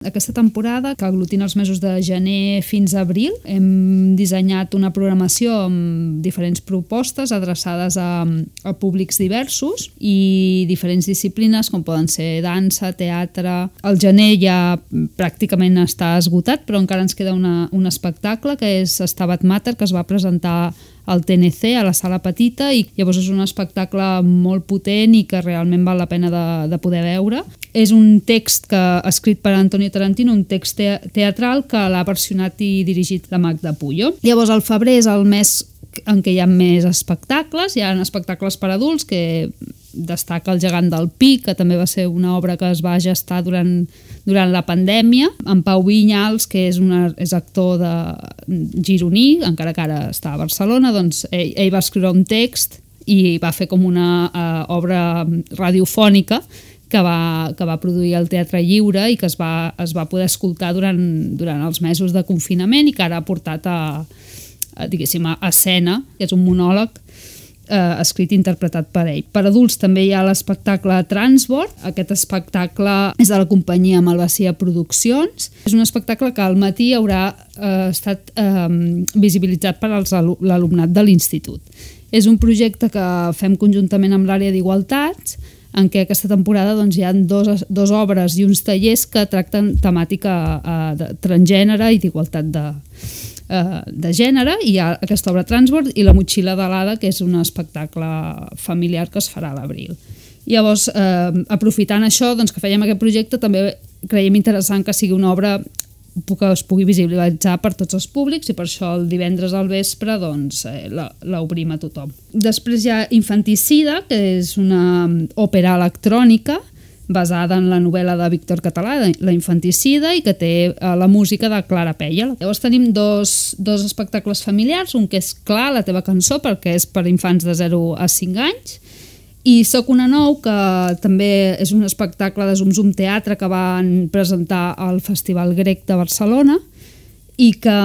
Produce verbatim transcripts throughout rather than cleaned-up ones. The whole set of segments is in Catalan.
Aquesta temporada, que aglutina els mesos de gener fins a abril, hem dissenyat una programació amb diferents propostes adreçades a, a públics diversos i diferents disciplines, com poden ser dansa, teatre. El gener ja pràcticament està esgotat, però encara ens queda una, un espectacle que és Stabat Mater, que es va presentar al T N C, a la Sala Petita, i llavors és un espectacle molt potent i que realment val la pena de, de poder veure. És un text que escrit per Antonio Tarantino, un text te teatral que l'ha versionat i dirigit la Magda Puyo. Llavors el febrer és el mes en què hi ha més espectacles, hi ha espectacles per adults, que destaca El gegant del Pi, que també va ser una obra que es va gestar durant, durant la pandèmia. En Pau Vinyals, que és, una, és actor de gironí, encara que ara està a Barcelona, doncs ell, ell va escriure un text i va fer com una uh, obra radiofònica que va, que va produir el Teatre Lliure i que es va, es va poder escoltar durant, durant els mesos de confinament i que ara ha portat a, a, diguéssim, a escena, que és un monòleg Eh, escrit i interpretat per ell. Per adults també hi ha l'espectacle Transbord. Aquest espectacle és de la companyia Malvasia Produccions. És un espectacle que al matí haurà eh, estat eh, visibilitzat per l'alumnat de l'institut. És un projecte que fem conjuntament amb l'àrea d'Igualtats, en què aquesta temporada doncs, hi ha dos, dos obres i uns tallers que tracten temàtica eh, de transgènere i d'igualtat de de gènere. Hi ha aquesta obra Transbord i La motxilla de l'Ada, que és un espectacle familiar que es farà a l'abril. Llavors, eh, aprofitant això, doncs, que fèiem aquest projecte, també creiem interessant que sigui una obra que es pugui visibilitzar per tots els públics i per això el divendres al vespre doncs, eh, l'obrim a tothom. Després hi ha Infanticida, que és una òpera electrònica basada en la novel·la de Víctor Català, La Infanticida, i que té la música de Clara Peia. Llavors tenim dos, dos espectacles familiars, un que és Clar, la teva cançó, perquè és per infants de zero a cinc anys, i Soc una nou, que també és un espectacle de Zum Zum Teatre que van presentar al Festival Grec de Barcelona i que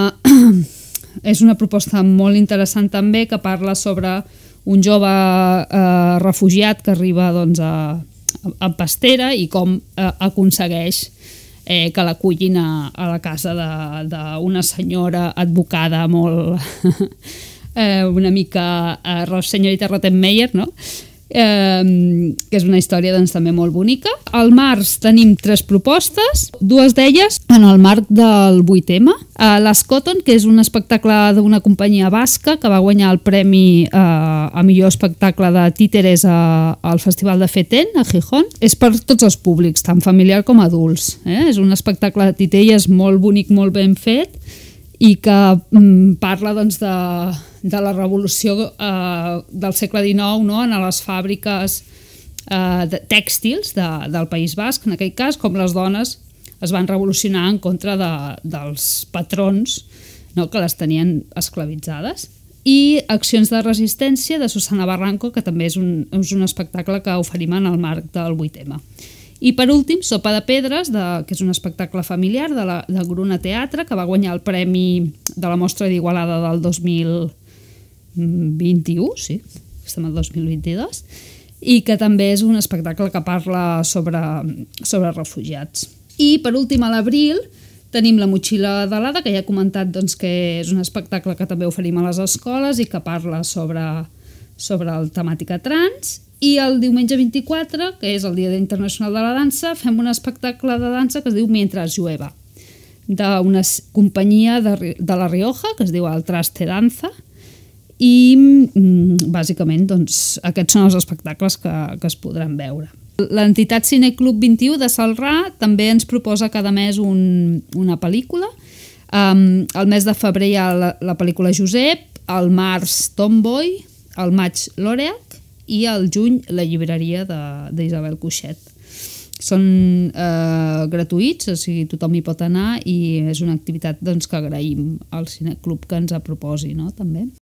és una proposta molt interessant també, que parla sobre un jove eh, refugiat que arriba doncs, a en pastera i com eh, aconsegueix eh, que l'acullin a, a la casa d'una senyora advocada molt eh, una mica eh, senyorita Rottenmeier, no? Eh, que és una història doncs, també molt bonica. Al març tenim tres propostes, dues d'elles en el marc del vuit ema. Eh, L'Escoton, que és un espectacle d'una companyia basca que va guanyar el premi eh, a millor espectacle de títeres a, al Festival de Feten, a Gijón. És per tots els públics, tant familiar com adults. Eh? És un espectacle de titelles molt bonic, molt ben fet, i que mm, parla doncs, de, de la revolució eh, del segle dinou, no? En les fàbriques eh, de tèxtils de, del País Basc, en aquell cas, com les dones es van revolucionar en contra de, dels patrons, no? Que les tenien esclavitzades. I Accions de resistència, de Susana Barranco, que també és un, és un espectacle que oferim en el marc del vuit ema. I per últim, Sopa de Pedres, de, que és un espectacle familiar de, la, de Gruna Teatre, que va guanyar el premi de la Mostra d'Igualada del dos mil vint-i-u, sí, estem al dos mil vint-i-dos, i que també és un espectacle que parla sobre, sobre refugiats. I per últim, a l'abril, tenim La motxilla de l'Ada, que ja he comentat doncs, que és un espectacle que també oferim a les escoles i que parla sobre, sobre la temàtica trans. I el diumenge vint-i-quatre, que és el Dia Internacional de la Dansa, fem un espectacle de dansa que es diu Mientras llueva, d'una companyia de, de La Rioja, que es diu El Traste Danza, i bàsicament doncs, aquests són els espectacles que, que es podran veure. L'entitat Cineclub vint-i-u de Celrà també ens proposa cada mes un, una pel·lícula. Um, el mes de febrer hi ha la, la pel·lícula Josep, al març Tomboy, al maig L'Oreac, i al juny la llibreria d'Isabel Cuixet. Són eh, gratuïts, o sigui, tothom hi pot anar i és una activitat doncs, que agraïm al Cineclub que ens proposi, no? També.